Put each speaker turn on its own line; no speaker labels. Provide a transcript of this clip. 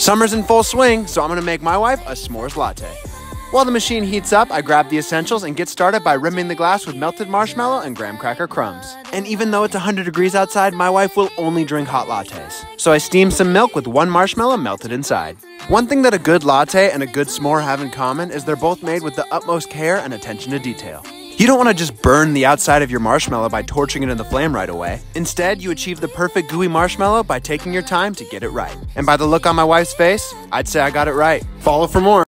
Summer's in full swing, so I'm gonna make my wife a s'mores latte. While the machine heats up, I grab the essentials and get started by rimming the glass with melted marshmallow and graham cracker crumbs. And even though it's 100 degrees outside, my wife will only drink hot lattes. So I steam some milk with one marshmallow melted inside. One thing that a good latte and a good s'more have in common is they're both made with the utmost care and attention to detail. You don't want to just burn the outside of your marshmallow by torching it in the flame right away. Instead, you achieve the perfect gooey marshmallow by taking your time to get it right. And by the look on my wife's face, I'd say I got it right. Follow for more.